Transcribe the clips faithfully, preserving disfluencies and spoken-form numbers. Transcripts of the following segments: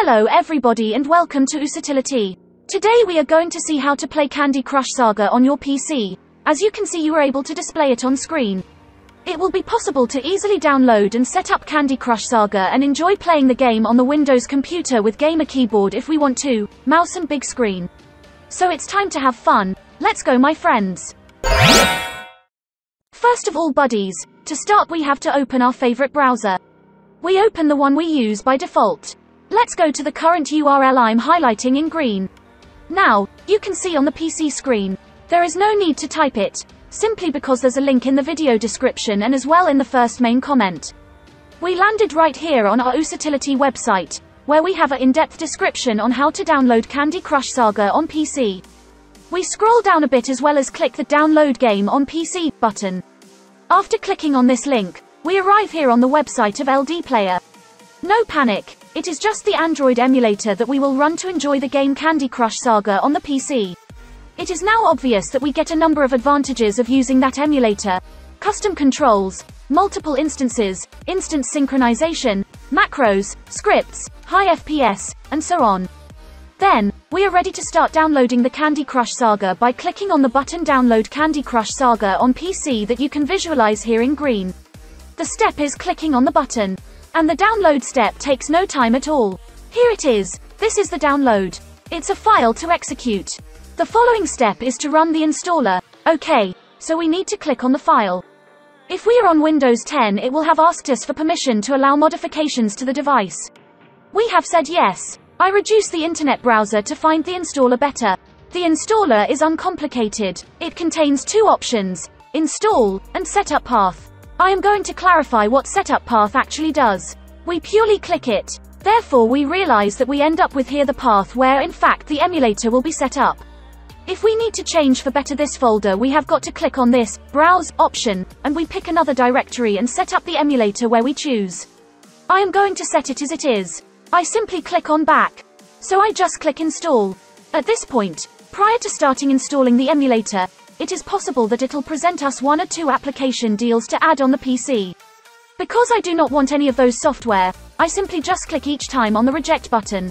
Hello everybody and welcome to Usitility. Today we are going to see how to play Candy Crush Saga on your P C. As you can see, you are able to display it on screen. It will be possible to easily download and set up Candy Crush Saga and enjoy playing the game on the Windows computer with gamer keyboard if we want to, mouse and big screen. So it's time to have fun. Let's go, my friends. First of all, buddies, to start we have to open our favorite browser. We open the one we use by default. Let's go to the current U R L I'm highlighting in green. Now, you can see on the P C screen, there is no need to type it, simply because there's a link in the video description and as well in the first main comment. We landed right here on our Usitility website, where we have an in-depth description on how to download Candy Crush Saga on P C. We scroll down a bit as well as click the Download Game on P C button. After clicking on this link, we arrive here on the website of LDPlayer. No panic, it is just the Android emulator that we will run to enjoy the game Candy Crush Saga on the P C. It is now obvious that we get a number of advantages of using that emulator: custom controls, multiple instances, instance synchronization, macros, scripts, high F P S, and so on. Then, we are ready to start downloading the Candy Crush Saga by clicking on the button Download Candy Crush Saga on P C that you can visualize here in green. The step is clicking on the button. And the download step takes no time at all. Here it is. This is the download. It's a file to execute. The following step is to run the installer. Okay, so we need to click on the file. If we are on Windows ten, it will have asked us for permission to allow modifications to the device. We have said yes. I reduce the internet browser to find the installer better. The installer is uncomplicated. It contains two options: install and setup path. I am going to clarify what setup path actually does. We purely click it. Therefore we realize that we end up with here the path where in fact the emulator will be set up. If we need to change for better this folder, we have got to click on this browse option and we pick another directory and set up the emulator where we choose. I am going to set it as it is. I simply click on back. So I just click install. At this point, prior to starting installing the emulator, it is possible that it'll present us one or two application deals to add on the P C. Because I do not want any of those software, I simply just click each time on the reject button.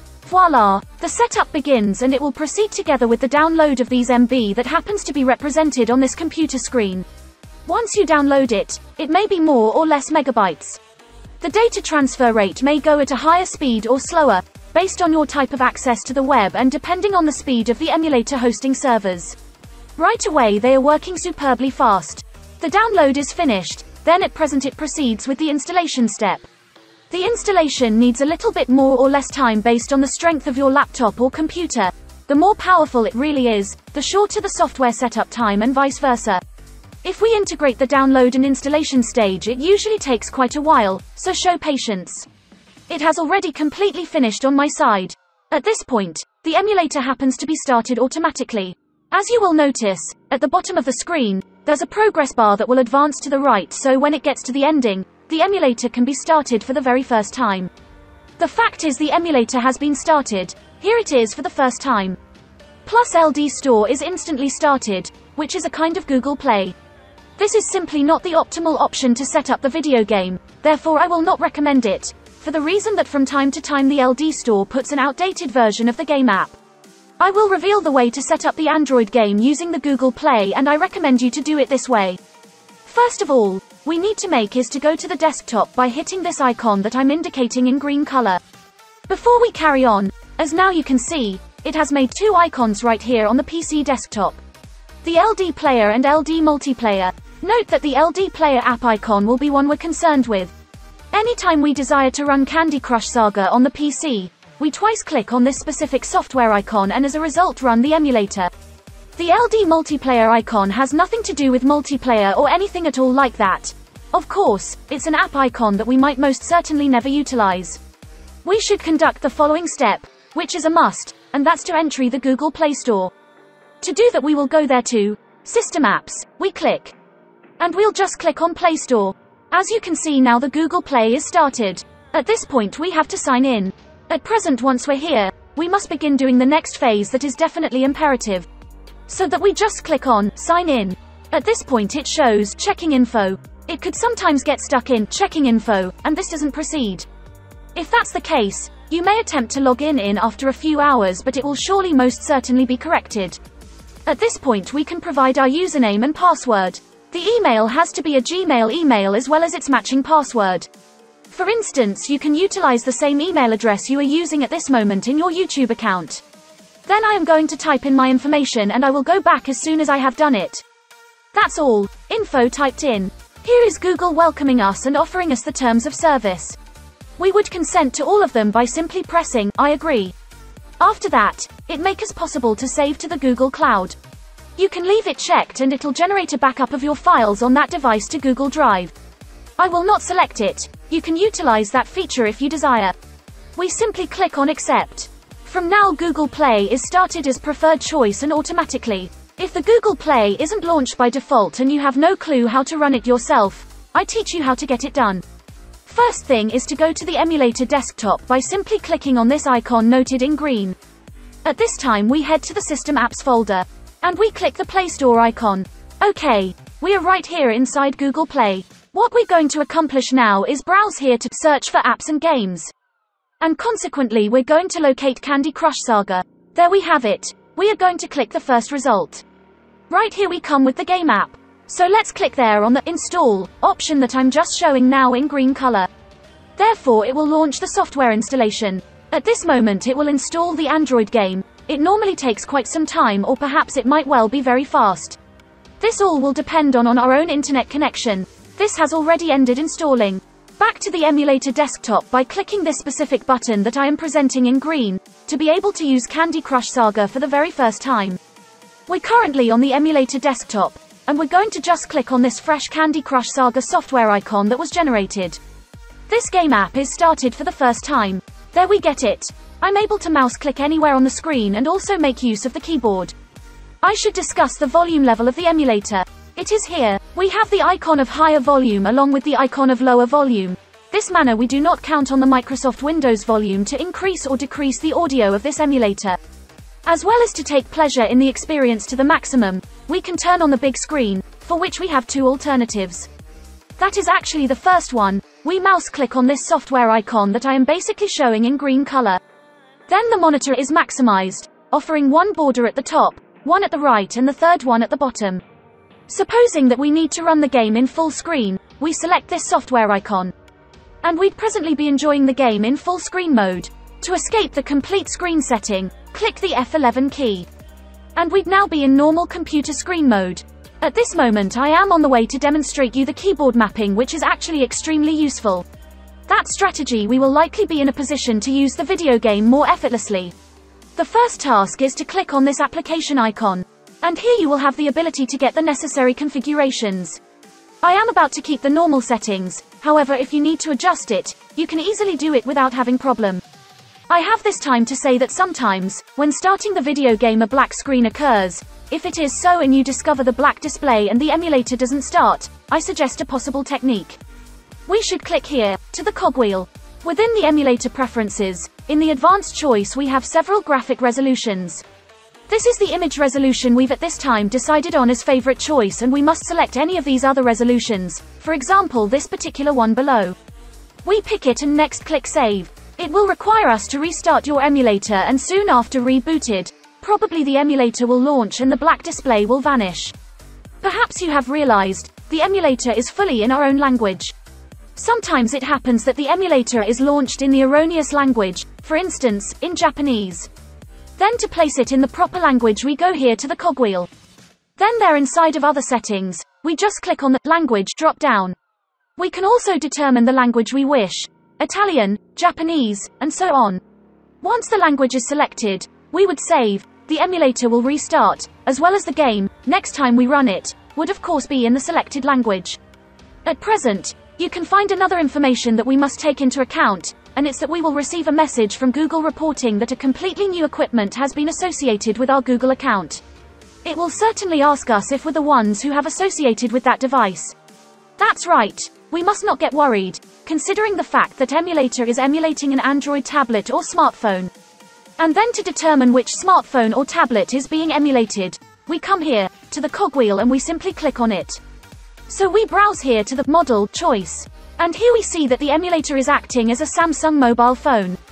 Voila! The setup begins and it will proceed together with the download of these M B that happens to be represented on this computer screen. Once you download it, it may be more or less megabytes. The data transfer rate may go at a higher speed or slower, based on your type of access to the web and depending on the speed of the emulator hosting servers. Right away they are working superbly fast. The download is finished, then at present it proceeds with the installation step. The installation needs a little bit more or less time based on the strength of your laptop or computer. The more powerful it really is, the shorter the software setup time and vice versa. If we integrate the download and installation stage, it usually takes quite a while, so show patience. It has already completely finished on my side. At this point, the emulator happens to be started automatically. As you will notice, at the bottom of the screen, there's a progress bar that will advance to the right, so when it gets to the ending, the emulator can be started for the very first time. The fact is the emulator has been started. Here it is for the first time. Plus L D Store is instantly started, which is a kind of Google Play. This is simply not the optimal option to set up the video game, therefore I will not recommend it, for the reason that from time to time the L D Store puts an outdated version of the game app. I will reveal the way to set up the Android game using the Google Play and I recommend you to do it this way. First of all, we need to make is to go to the desktop by hitting this icon that I'm indicating in green color. Before we carry on, as now you can see, it has made two icons right here on the P C desktop. The LDPlayer and L D Multiplayer. Note that the LDPlayer app icon will be one we're concerned with. Anytime we desire to run Candy Crush Saga on the P C, we twice click on this specific software icon and as a result run the emulator. The L D Multiplayer icon has nothing to do with multiplayer or anything at all like that. Of course, it's an app icon that we might most certainly never utilize. We should conduct the following step, which is a must, and that's to enter the Google Play Store. To do that we will go there to System Apps, we click. And we'll just click on Play Store. As you can see now the Google Play is started. At this point we have to sign in. At present once we're here, we must begin doing the next phase that is definitely imperative. So that we just click on Sign In. At this point it shows Checking Info. It could sometimes get stuck in Checking Info, and this doesn't proceed. If that's the case, You may attempt to log in in after a few hours, but it will surely most certainly be corrected. At this point we can provide our username and password. The email has to be a Gmail email as well as its matching password. For instance, you can utilize the same email address you are using at this moment in your YouTube account. Then I am going to type in my information and I will go back as soon as I have done it. That's all. Info typed in. Here is Google welcoming us and offering us the terms of service. We would consent to all of them by simply pressing, I agree. After that, it makes it possible to save to the Google Cloud. You can leave it checked and it'll generate a backup of your files on that device to Google Drive. I will not select it. You can utilize that feature if you desire. We simply click on accept. From now Google Play is started as preferred choice and automatically. If the Google Play isn't launched by default and you have no clue how to run it yourself, I teach you how to get it done. First thing is to go to the emulator desktop by simply clicking on this icon noted in green. At this time we head to the System Apps folder, and we click the Play Store icon. Okay, we are right here inside Google Play. What we're going to accomplish now is browse here to search for apps and games. And consequently we're going to locate Candy Crush Saga. There we have it. We are going to click the first result. Right here we come with the game app. So let's click there on the Install option that I'm just showing now in green color. Therefore it will launch the software installation. At this moment it will install the Android game. It normally takes quite some time, or perhaps it might well be very fast. This all will depend on, on our own internet connection. This has already ended installing. Back to the emulator desktop by clicking this specific button that I am presenting in green, to be able to use Candy Crush Saga for the very first time. We're currently on the emulator desktop, and we're going to just click on this fresh Candy Crush Saga software icon that was generated. This game app is started for the first time. There we get it. I'm able to mouse click anywhere on the screen and also make use of the keyboard. I should discuss the volume level of the emulator. It is here. We have the icon of higher volume along with the icon of lower volume. This manner we do not count on the Microsoft Windows volume to increase or decrease the audio of this emulator. As well as to take pleasure in the experience to the maximum, we can turn on the big screen, for which we have two alternatives. That is actually the first one. We mouse click on this software icon that I am basically showing in green color. Then the monitor is maximized, offering one border at the top, one at the right and the third one at the bottom. Supposing that we need to run the game in full screen, we select this software icon. And we'd presently be enjoying the game in full screen mode. To escape the complete screen setting, click the F eleven key. And we'd now be in normal computer screen mode. At this moment I am on the way to demonstrate you the keyboard mapping, which is actually extremely useful. That strategy we will likely be in a position to use the video game more effortlessly. The first task is to click on this application icon. And here you will have the ability to get the necessary configurations. I am about to keep the normal settings, however if you need to adjust it, you can easily do it without having problem. I have this time to say that sometimes, when starting the video game a black screen occurs. If it is so and you discover the black display and the emulator doesn't start, I suggest a possible technique. We should click here, to the cogwheel. Within the emulator preferences, in the advanced choice we have several graphic resolutions. This is the image resolution we've at this time decided on as favorite choice, and we must select any of these other resolutions, for example this particular one below. We pick it and next click save. It will require us to restart your emulator, and soon after rebooted, probably the emulator will launch and the black display will vanish. Perhaps you have realized, the emulator is fully in our own language. Sometimes it happens that the emulator is launched in the erroneous language, for instance, in Japanese. Then to place it in the proper language we go here to the cogwheel. Then there inside of other settings, we just click on the language drop down. We can also determine the language we wish. Italian, Japanese, and so on. Once the language is selected, we would save. The emulator will restart, as well as the game, next time we run it, would of course be in the selected language. At present, you can find another information that we must take into account, and it's that we will receive a message from Google reporting that a completely new equipment has been associated with our Google account. It will certainly ask us if we're the ones who have associated with that device. That's right, we must not get worried, considering the fact that emulator is emulating an Android tablet or smartphone. And then to determine which smartphone or tablet is being emulated, we come here, to the cogwheel, and we simply click on it. So we browse here to the model choice. And here we see that the emulator is acting as a Samsung mobile phone.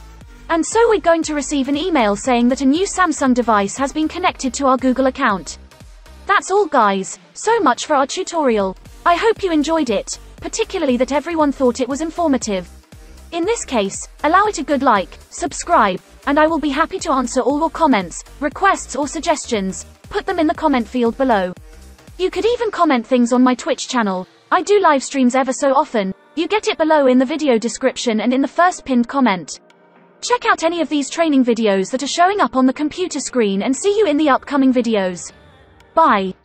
And so we're going to receive an email saying that a new Samsung device has been connected to our Google account. That's all guys, so much for our tutorial. I hope you enjoyed it, particularly that everyone thought it was informative. In this case, allow it a good like, subscribe, and I will be happy to answer all your comments, requests or suggestions. Put them in the comment field below. You could even comment things on my Twitch channel. I do live streams ever so often. You get it below in the video description and in the first pinned comment. Check out any of these training videos that are showing up on the computer screen and see you in the upcoming videos. Bye.